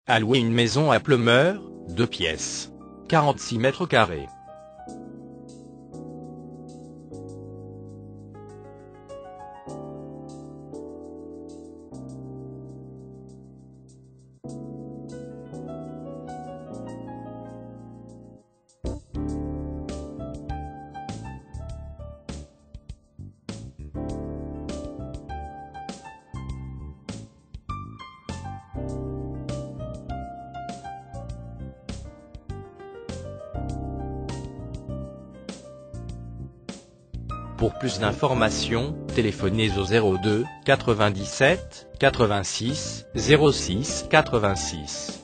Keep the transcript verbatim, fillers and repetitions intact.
À louer une maison à Pleumeur, deux pièces, quarante-six mètres carrés. Pour plus d'informations, téléphonez au zéro deux quatre-vingt-dix-sept quatre-vingt-six zéro six quatre-vingt-six.